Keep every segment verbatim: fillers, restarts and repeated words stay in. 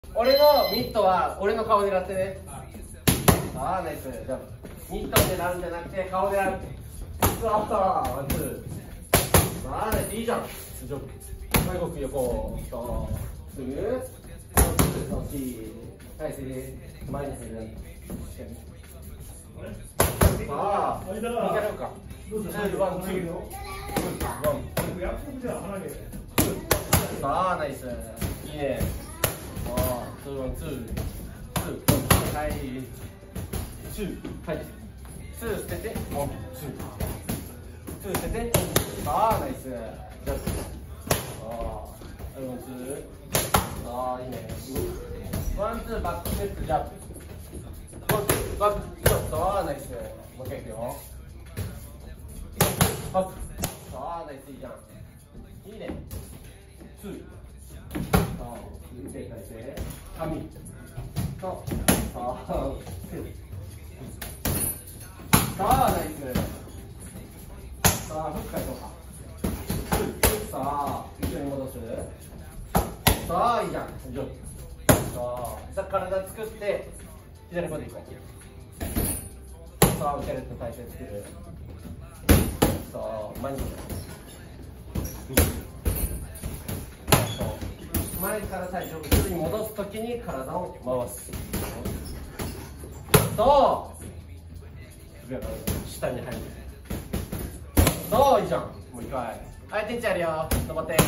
俺のミットは俺の顔狙ってね。ああ、ナイス。じゃあミット狙うんじゃなくて顔狙う。スワッターワンツー。ああ、ナイス。いいじゃん。ジョブ。最後横とすぐそっち体勢で前にする。さあ見てみようか。ワンツーのさあナイス。いいね。ああツーワンツーツーはいツーはいツー捨ててワンツーツー捨ててさあナイス。じゃあワンツーああいいね。ワンツーバックステップジャンプワンツーバックちょっとああナイス。もう一回いくよ。バックああナイス。いいじゃん。いいね。ツーさあ見ていただいて紙とさあさあナイス。さあフック返そうか。さあ一緒に戻す。さあいいじゃん。上手。さあさあ体作って左まで行こう。さあ受けるって体勢作る。さあ前に行こう。前から体重を後ろに戻すときに体を回す。そう下に入る。そういいじゃん。もう一回はいてっちゃうよ。登って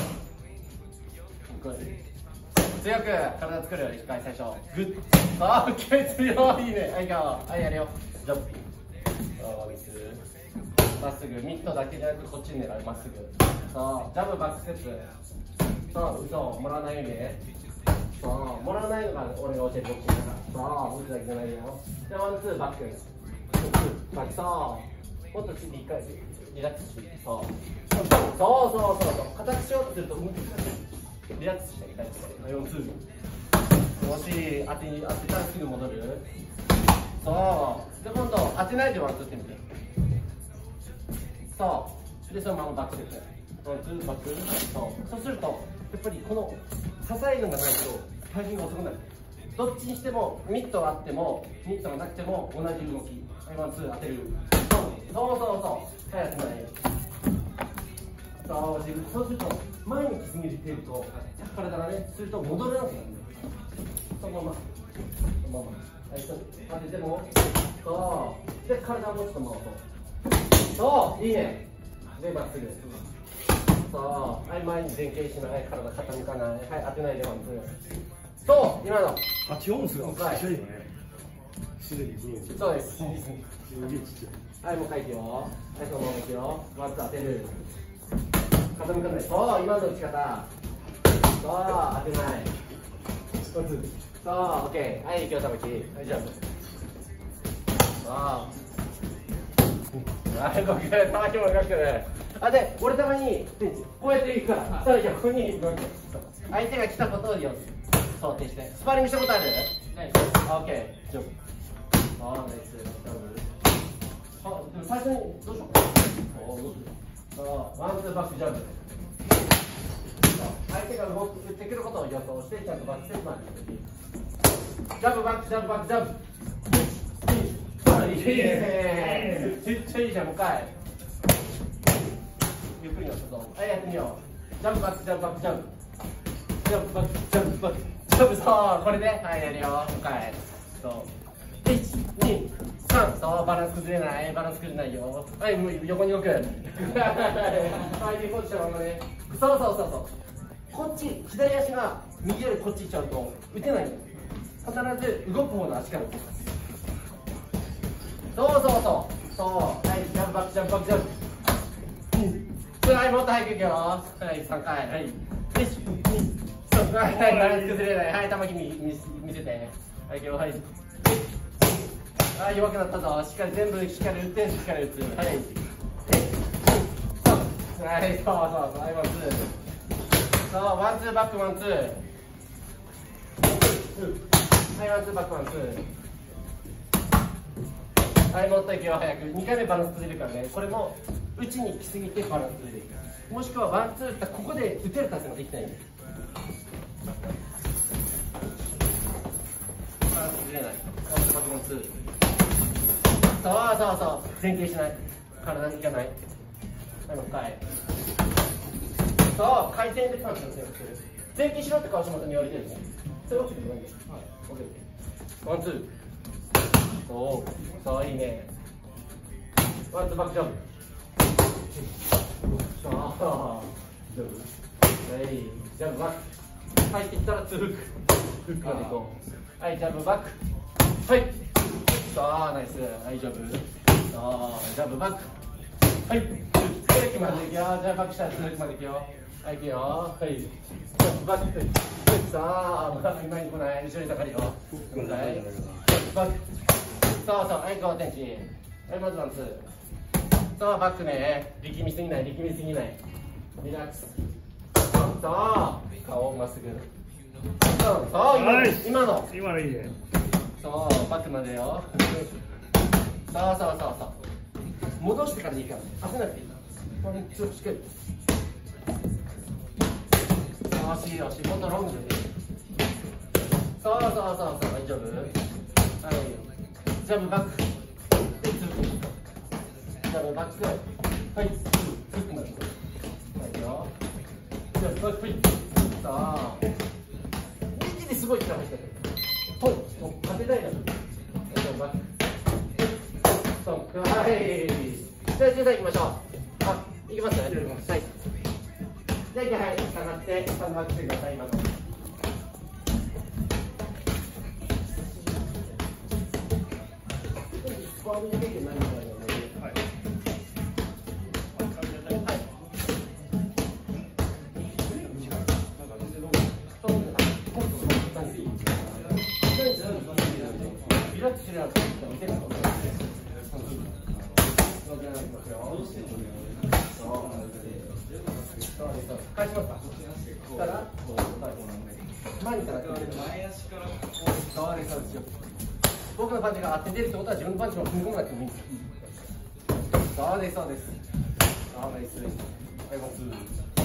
強く体作る。一回最初グッあーオッケー強い。いいね。はい行はいやるよ。ジャンプあーミスまっすぐミットだけじゃなくこっちに狙う。まっすぐそうジャブバックステップそう嘘もらわないようにね。そうもらわないのが俺が教えてほしいから。そう打つだけじゃないよ。でワンツーバックバックそうもっと次一回リラックスしてそうそうそうそうそう形しようとすると難しい。リラックスしてリラックスしてよんツーもし当てに当てたらすぐ戻る。そうで今度当てないでワンツーってみて。そうでそのままバックステップワンツーバックそうそうするとやっぱりこの支えるのがないとタイミングが遅くなる。どっちにしてもミットがあってもミットがなくても同じ動き。ワンツー当てる。そうそうそうそう早くない。そう自分そうすると前に来すぎてると体がねすると戻れなくなる。そのままそのままはいちょっと当ててもそうで体をもうちょっと回そうそういいね。でまっすぐそうはい前に前傾しながら体傾かない。はい当てないでワンツーそう今のあ違うんですよ。ちっちゃいよね。すでにそうです。はいもう一回いくよ。はいそのままいくよ。ワンツー当てる。傾かない。そう今の打ち方そう当てない。そうオッケーはいいくよ玉木はいジャンプそうはい動く玉木も動く。あで俺たまにこうやっていくからそうじゃあここに相手が来たことを想定してスパーリングしたことある？ない。あオッケージャンプあナイスジャンプあでも最初にどうしようか。おどうするそうワンツーバックジャンプ相手が動く打ってくることを予想してちゃんとバックステップまでジャンプバックジャンプバックジャンプいいねめっちゃいいじゃん。もう一回ゆっくりのそうはいやってみよう。ジャンプバックジャンプバックジャンプジャンプバックジャンプバックジャンプそうこれではいやるよ。もう一回そういちにさんそうバランス崩れないバランス崩れないよ。はいもう横に動くはいリポートしたままねそうそうそうそうこっち左足が右よりこっち行っちゃうと打てないんだよ。必ず動く方の足から打ってます。そうそうそうそうはいジャンプバックジャンプバックジャンプはいもっと早くいくよ。はいさんかいはいいちにさんはいバランス崩れないはい玉木見せてはいいくよはいあ弱くなったぞ。しっかり全部しっかり打ってしっかり打つはいはいそうそうそうはいワンツーそうワンツーバックワンツーはいワンツーバックワンツーはいもっといくよ早く。にかいめバランス崩れるからね。これも打ちに来すぎてバランス崩れる。もしくはワンツー打ったらここで打てる達成ができないんです。 れない。バックのツー。そうそうそう。前傾しない。体にいかない。はい、もう一回。そう、回転でパンチのセーブする。前傾しろって川島さんに言われてるね。そういうわけじゃないんです。はい、オッケー。ワンツー。そう、そういいね。ワンツーバックジャンプ。さあ、ジャンプ。はい、ジャンプバック。入ってきたらツーフック。フックまでいこう。はい、ジャンプバック。はい。さあ、ナイス。はい、ジャンプ。さあ、ジャンプバック。はい。ツーフックまでいくよ。じゃあバックしたらツーフックまでいくよ。はい、いくよ。はい。ジャンプバック。さあ、まだ今に来ない。後ろに下がるよ。はい。バック。そうそう、はい、こう、天気。はい、まずワンツー。そう、バックね。力みすぎない、力みすぎない。リラックス。そう、顔をまっすぐ。そう、そう、今, 今の。 今のいいね。 そう、バックまでよ。そうそうそうそう。戻してからでいいから。焦らなくていい。これ、ちょっとしっかり。惜しい惜しい、もっとロングで。そうそうそうそう、大丈夫。はい。ジャンプバック。で、ツー。ジャンプバック。はい。フックまで。はいよ。ジャンプバック。さあ。右ですごい力入ってる。ほい。当てたいな。ジャンプバック。そう。はい。じゃあ、じゃあ行きましょう。あ、行きますね。はい。じゃあ、はい。下がって、サンドバックしてください。今の。スコア見てて何みたいなので。はい。リラックスしてるやつ見てるのかな。返しますか。したら、前にから前足からそうですそうですよ。僕のパンチが当ててるってことは自分のパンチも踏み込まなくてもいいんですよ。そうですそうです。ああ、ナイス。はい、もうツー。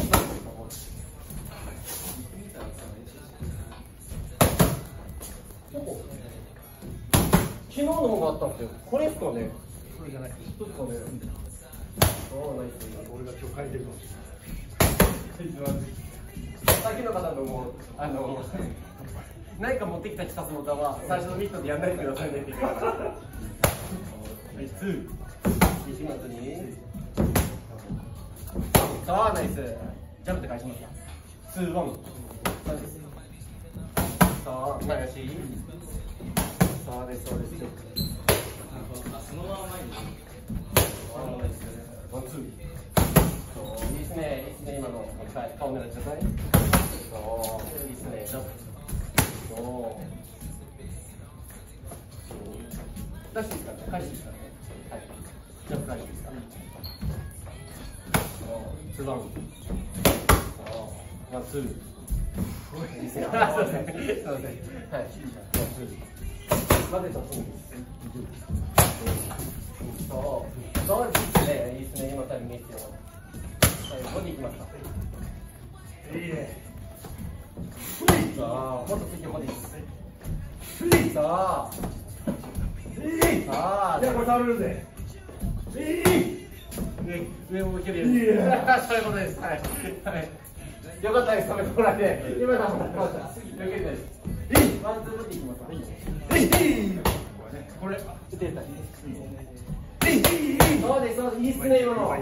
昨日の方があったんですよ。これですかね。 これじゃない。 一つかね。おお、ナイス。 俺が今日書いてるかもしれない。 さっきの方のもうあの何か持ってきたきたすの歌は最初のミットでやんないでくださいねって言ってはい、ツー西本にさあ、ナイスジャンプで返しました。ツーワンさあ、前足さあです、そうですそのまま前にワンツーいいですね、いいですね、今の。はい、顔狙ってください。そう、いいですね、ジャンプ。そう。出していいですからね、返していいですからね。はい。ジャンプ返していいですか。そう、ツーワン。そう、ワンツー。いいですね。すみません。すみません。はい。ワンツー。混ぜた方がいいです。そう、そうですね、いいですね、今タイムいいですよ。はい、ボディいきますか。いいね。さあ、もっと次ボディ。さあ。さあ、 じゃあこれ倒れるぜ。 上を向けるように。そういうことです。はい。はい。よかったです。止めてもらって。今のはもらってました。よけてです。ワンツーボディいきますか。これ、打てた。そうです、そうです。いいっすね、今の。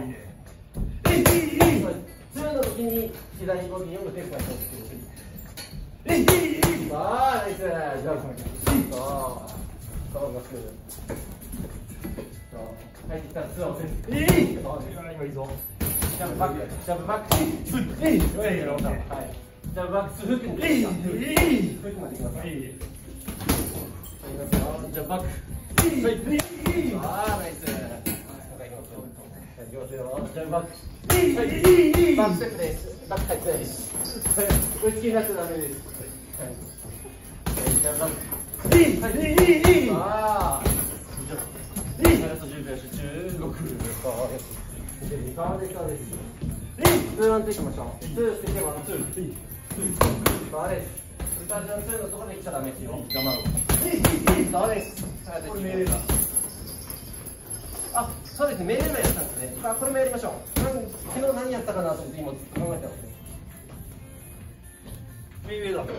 ツーの時に左ボディを打てるかと思ってる。さあ、ナイス。じゃあ、そう、そうバック。入ってきたらツーを打てる。 今いいぞ。 ジャンプバック、ジャンプバック。はい。ジャンプバック、ツーフックに。フックまでいきます。はい。ジャンプバック。ああ、ナイス。いきますよ。ジャンプバック。バックステップです。バック入ってないです。追いつきになっちゃダメです。はい。ジャンプバック。ああ。あとじゅうびょう集中。ろく。そうです。そうです。ツーワンツーいきましょう。ツーステップワンツー。そうです。スタジオツーのところで来ちゃダメですよ。我慢。 そうです。これ命令だ。あ、そうですね。命令のやったんですね。あ、これもやりましょう。昨日何やったかなと思って今考えてますね。 命令だと。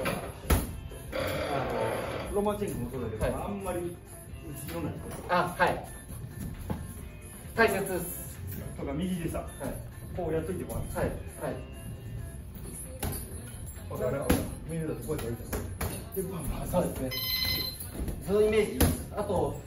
ロマチェンコもそうだけど、はい、あんまり後ろない。 あ、はい。大切とか右でさ、はい、こうやっといてもらって。はいはい。わかる。命令だとこうやってやりたい。 そうですね。そのイメージ。あと、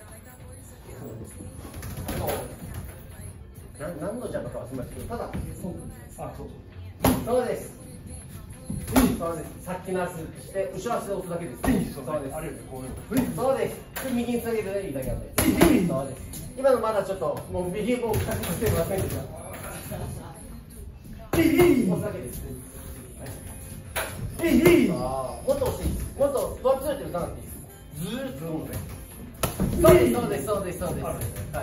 あと、な何のジャンプか忘れましたけど、ただ、あ、そうそう。そうです。そうです。さっきの足して、後ろ足で押すだけです。そうです。そうです。右につなげていいだけなんで。そうです。今のまだちょっと、もう右も確認してませんでした。押すだけです。もっと押していい。もっとワンツーって打たなくていいです。ずーっと飲むね。そうですそうですそうですそうです。はい。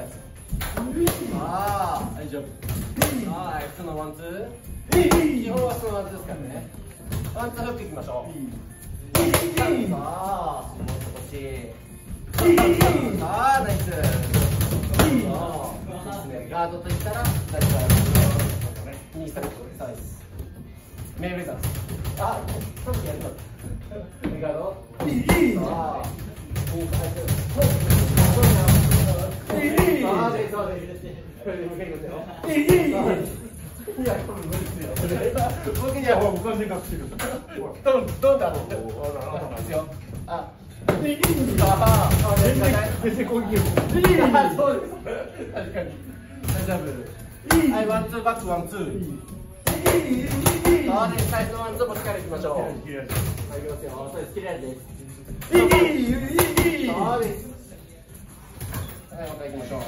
ああ、大丈夫。はい、普通のワンツー。基本は普通のワンツーですからね。ワンツーフックいきましょう。さあ、もう少し。ああ、ナイス。ガードといったら、大丈夫。にサイズです。メイウェザー。あ、さっきやりました。ガード。ああ。そうですそうです。これで向けますよ。いや、これ無理ですよ。僕にはもう完全隠してる。どんどんだろう。ですよ。あ、全然全然攻撃力。そうです。確かに。大丈夫。はい、ワンツーバックワンツー。そうです。最初のワンツーもしっかりいきましょう。はい、いきますよ。そうです。切れ味です。そうです。はい、また行きましょう。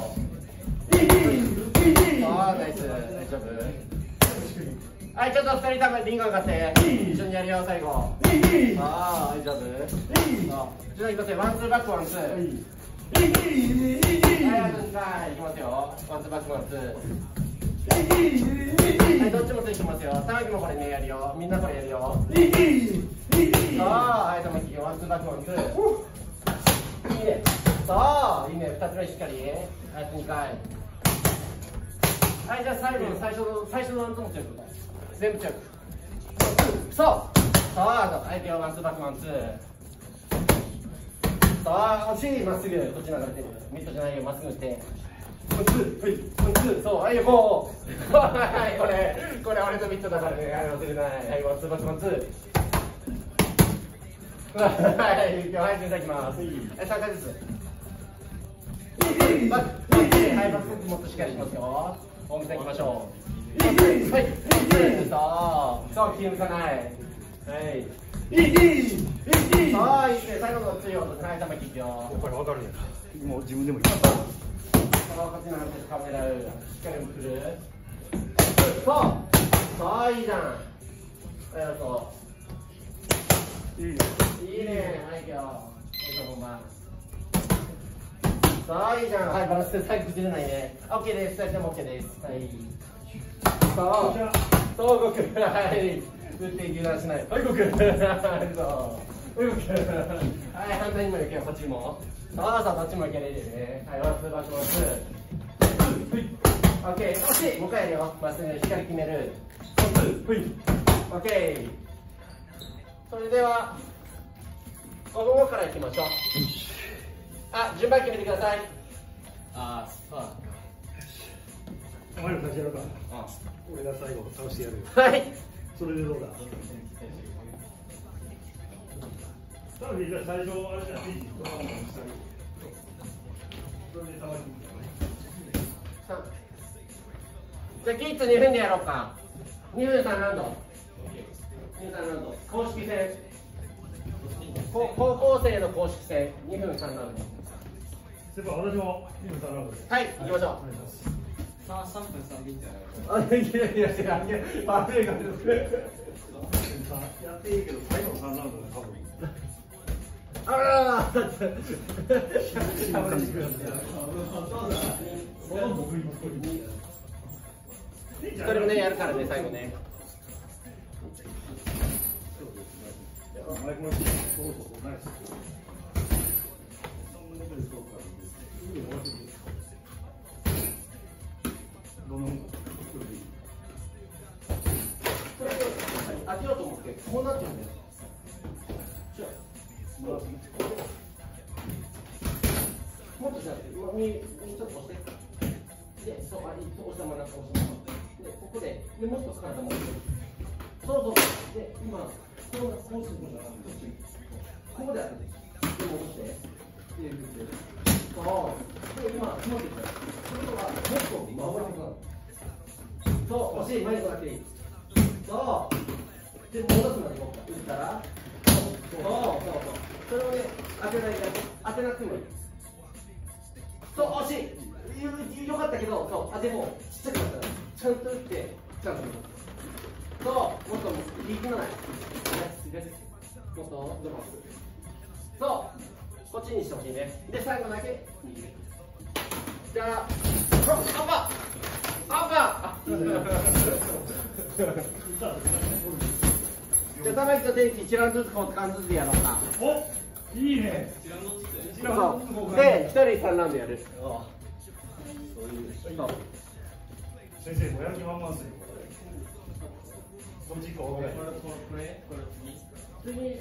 ああ、ナイス。大丈夫。はい、ちょっとふたり多分リンゴ上がって一緒にやるよ、最後。ああ、大丈夫。じゃあいきますよ。ワンツーバックワンツー。はい、あとにかいいきますよ。ワンツーバックワンツー。はい、どっちもついてますよ。さんきもこれね、やるよ。みんなこれやるよ。ああ、はい、ともきワンツーバックワンツー。いいね。さあ、いいね。ふたつめしっかり。あとにかい。はい、じゃあ最後の最初の最初のワンツーもチェック。全部チェック。そう。さあ、はい、ではワンツーバックワンツー。さあ、惜しい、まっすぐ。こっち流れてる。ミットじゃないよ、まっすぐ打って。ワンツー、はい、ワンツー、そう、はい、もう。はい、これ、これ俺のミットだからね、はい、忘れない。はい、ワンツーバックワンツー。はい、今日配信いただきます。はい、さんかいずつ。バック、はい、バックもっとしっかりしますよ。ホームセン行きましょう。はい、はい、そう、そう、気抜かない。はい。いい、いい、いい、そう、いいね、最後の強い音、はい、玉木いくよ。 これわかるね。もう自分でもいい。 こっちの話カメラしっかり振る。そう、そう、いいじゃん。はい、そう。いいね。いいね、はい、今日。はい、本番。さあ、いいじゃん。はい、バランスで最後崩れないね。オッケーです。ふたりともオッケーです。はい。そう。そう、動く。はい。打って油断しない。はい、動く。そう。動く。はい、反対にも行けよ、こっちも。そうそう、どっちもいけるね。はい、ワンツーバックワンツー。オッケー、惜しい。もう一回やるよ。まっすぐ光決める。ワンツー。オッケー。それでは、このからいきましょう。あ、順番決めてください。あー、そう。 お前ら立ちやるか。あ、俺が最後倒してやる。 はい。 それでどうだ。多分じゃあ最初あれじゃん。それで倒して。 じゃあキッズにふんでやろうか。にふんさんラウンド。にふんさんラウンド。公式戦。高校生の公式戦にふんさんラウンド。 先輩、私もにふんさんラウンドで。 はい、行きましょう。 さんぷんさんでいいんじゃないあ、いやいやいや、悪い感じです。 やっていいけど、最後のさんラウンドで多分。 あららら。それもね、やるからね、最後ね。 もっとじゃあ、右、ちょっと押して。で、そう、あ、押したまま、押したまま。で、ここで、で、もっと体も。そうそう。で、今、こう、こうするのが、こっち。ここでやる。で、戻して。で、そう。で、今、持ってきた。それとは、もっと回りてくる。そう、惜しい、前にこだけいい。そう。で、戻すまでいこうか。打ったら。そう、そう、そう。それをね、当てないで、当てなくてもいい。そう、惜しい。よかったけど、そう、あ、でも、ちっちゃくなったら、ちゃんと打って、ちゃんと打つ。そう、もっと力まない。もっと、どこそう、こっちにしてほしいね。で、最後だけ、じゃあ、アッパーアッパーじゃあ、玉木と電気一覧ずつこう感じでやろうか。 お、いいね。 そう。で、一人三ラウンドやる。 先生、もうやる気満々ですよ。そっち行こう。 これこれこれ次。 次、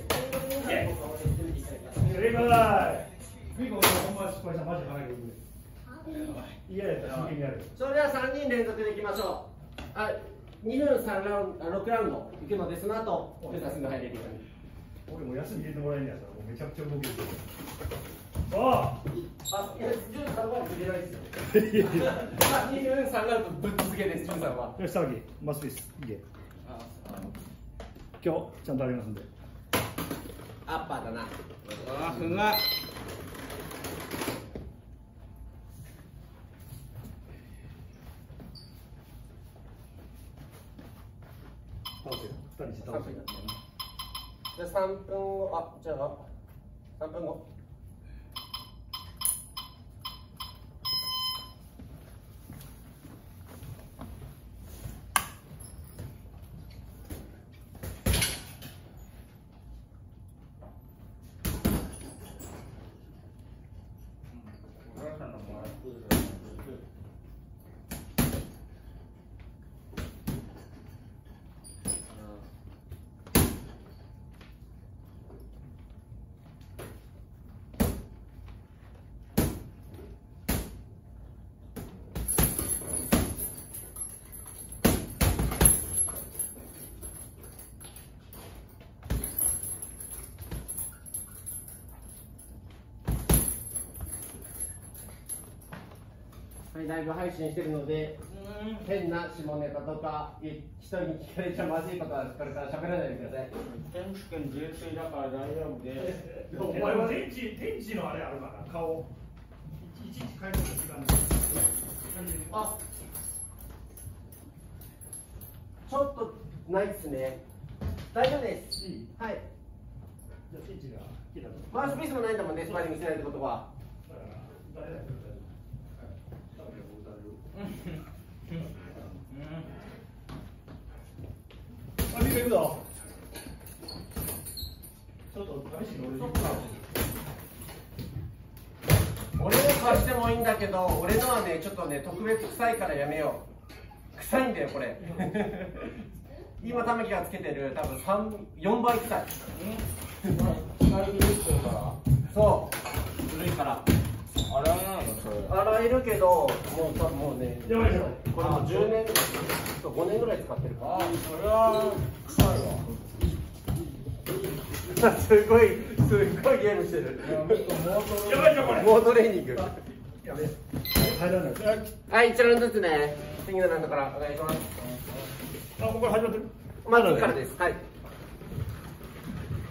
正解。ビコ、ほんま失敗したらマジで入る。嫌やったら真剣にやる。 それでは三人連続でいきましょう。あ、二分三ラウンド、六ラウンドいくので、その後、ルカスが入れるように。 俺も休み入れてもらえんやったら、もうめちゃくちゃ動ける。ああ、いや、じゅうさんは入れないですよ。あ、に分さんラウンドぶっ続けです、じゅうさんは。 よし、騒ぎ、マスピース、いけ。今日、ちゃんとありますんで。 アッパーだな。 あ、ふが。 倒せよ、二人して倒せよ。 じゃあさんぷんご、あ、じゃあ、さんぷんご。はい、ライブ配信してるので、変な下ネタとか、人に聞かれちゃまずいことはこれから喋らないでください。 選手権自衛隊だから大丈夫です。 お前は電池、電池のあれあるから、顔。いちいち変えるの時間あ、ちょっとないっすね。大丈夫です。 いいはい。 じゃあ、電池が切れたと。 マウスピースもないんだもんね、スパーリングしないってことは。 だから、誰だよ。あ、見てくぞ。ちょっと試しに俺。 俺の貸してもいいんだけど、俺のはね、ちょっとね、特別臭いからやめよう。臭いんだよ、これ。今、玉木がつけてる、多分三、四倍臭い。そう。古いから。 あれはなのそれ。 洗えるけど、もう多分もうね、 やばいよ。 これもうじゅうねん、そうごねんぐらい使ってるから。 あ、それは臭いわ。 すごい、すごいゲームしてる。 やばいよ、これ。 モートレーニング。 やべえ。入らない。 はい、いちラウンドずつね。次のラウンドからお願いします。 あ、ここから始まってる。 まずからです。はい。